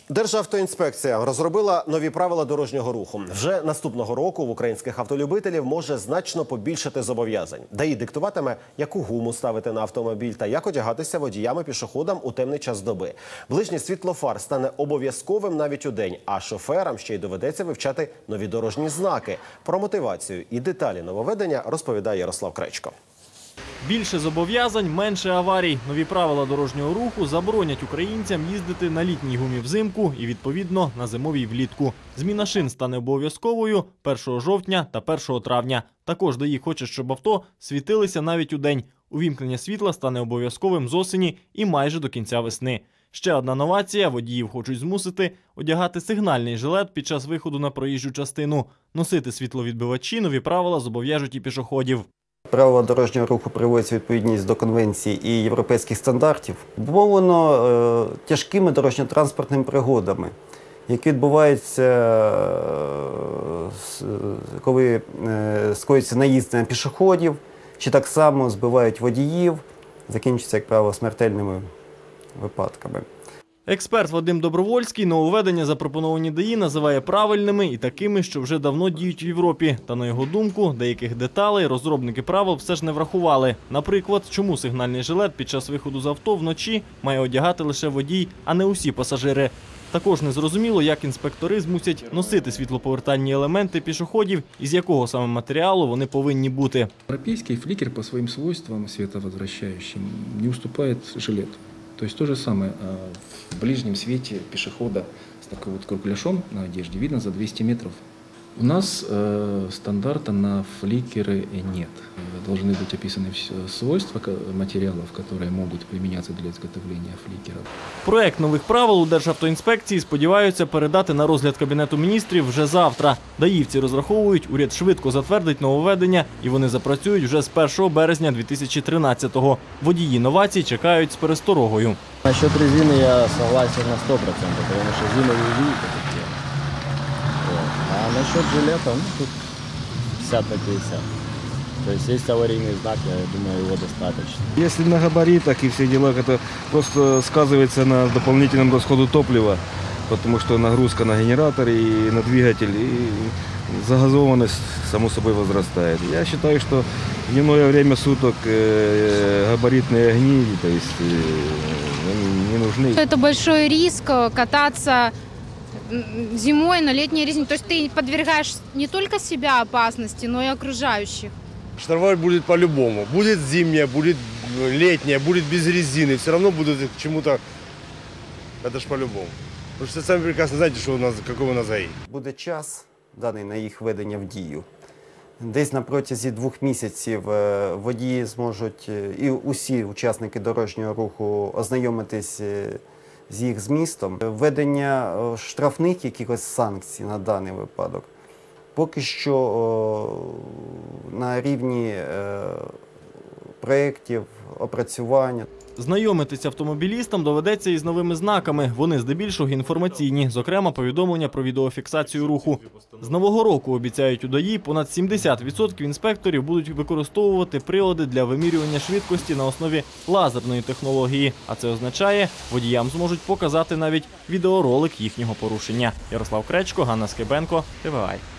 Державтоінспекція розробила нові правила дорожнього руху. Вже наступного року в українських автолюбителів може значно побільшати зобов'язань. ДАІ диктуватиме, яку гуму ставити на автомобіль та як одягатися водіям-пішоходам у темний час доби. Ближнє світло фар стане обов'язковим навіть удень, а шоферам ще й доведеться вивчати нові дорожні знаки. Про мотивацію і деталі нововведення розповідає Ярослав Кречко. Більше зобов'язань – менше аварій. Нові правила дорожнього руху заборонять українцям їздити на літній гумі взимку і, відповідно, на зимовій влітку. Зміна шин стане обов'язковою 1 жовтня та 1 травня. Також ДАІ хоче, щоб авто світилися навіть удень. Увімкнення світла стане обов'язковим з осені і майже до кінця весни. Ще одна новація – водіїв хочуть змусити одягати сигнальний жилет під час виходу на проїжджу частину. Носити світловідбивачі нові правила зобов'яжуть і пішоходів. Правила дорожнього руху приводять відповідність до конвенцій і європейських стандартів. Обумовлено тяжкими дорожньо-транспортними пригодами, які відбуваються, коли скоюється наїзд на пішоходів, чи так само збивають водіїв, закінчується, як правило, смертельними випадками. Експерт Вадим Добровольський нововведення, запропоновані ДАІ, називає правильними і такими, що вже давно діють в Європі. Та, на його думку, деяких деталей розробники правил все ж не врахували. Наприклад, чому сигнальний жилет під час виходу з авто вночі має одягати лише водій, а не усі пасажири. Також незрозуміло, як інспектори змусять носити світлоповертальні елементи пішоходів і з якого саме матеріалу вони повинні бути. Европейский фликер по своим свойствам световозвращающим не уступает жилету. То есть то же самое в ближнем свете пешехода с такой вот кругляшом на одежде видно за 200 метров. У нас стандарта на фликеры нет. Должны быть описаны свойства материалов, которые могут применяться для изготовления фликеров. Проект нових правил у Державтоінспекції сподіваються передати на розгляд Кабінету міністрів вже завтра. ДАІвці розраховують, уряд швидко затвердить нововведення і вони запрацюють вже з 1 березня 2013-го. Водії новацій чекають з пересторогою. Насчет резины я согласен на 100%, потому что зимовые видите такие. А насчет жилета, тут 50 на 50. То есть есть аварийный знак, я думаю, его достаточно. Если на габаритах и всех делах, это просто сказывается на дополнительном расходу топлива, потому что нагрузка на генератор и на двигатель, и загазованность, само собой, возрастает. Я считаю, что в дневное время суток габаритные огни, то есть, не нужны. Это большой риск кататься зимой на летней резине. То есть ты подвергаешь не только себя опасности, но и окружающих. Штрафовать будет по-любому. Будет зимняя, будет летняя, будет без резины. Все равно будут к чему-то. Это ж по-любому. Потому что сами прекрасно знаете, что у нас, какой у нас ГАИ. Буде час, даний на їх введення в дію. Десь на протязі 2 місяців водії зможуть і усі учасники дорожнього руху ознайомитись з їх змістом. Введення штрафних якихось санкцій на даний випадок поки що на рівні проєктів, опрацювання. Знайомитися автомобілістам доведеться із новими знаками. Вони здебільшого інформаційні, зокрема повідомлення про відеофіксацію руху. З нового року, обіцяють у ДАІ, понад 70% інспекторів будуть використовувати прилади для вимірювання швидкості на основі лазерної технології. А це означає, водіям зможуть показати навіть відеоролик їхнього порушення. Ярослав Кречко, Ганна Скибенко, ТВА.